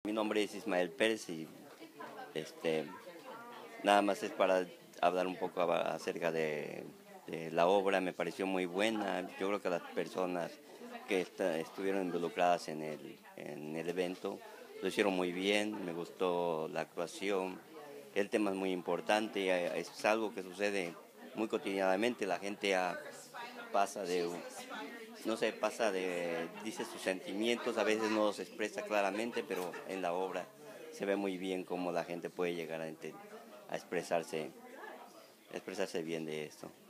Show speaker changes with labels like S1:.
S1: Mi nombre es Ismael Pérez y este, nada más es para hablar un poco acerca de la obra. Me pareció muy buena. Yo creo que las personas que estuvieron involucradas en el evento lo hicieron muy bien. Me gustó la actuación. El tema es muy importante. Es algo que sucede muy cotidianamente. La gente pasa de, no sé, dice sus sentimientos, a veces no los expresa claramente, pero en la obra se ve muy bien cómo la gente puede llegar a expresarse bien de esto.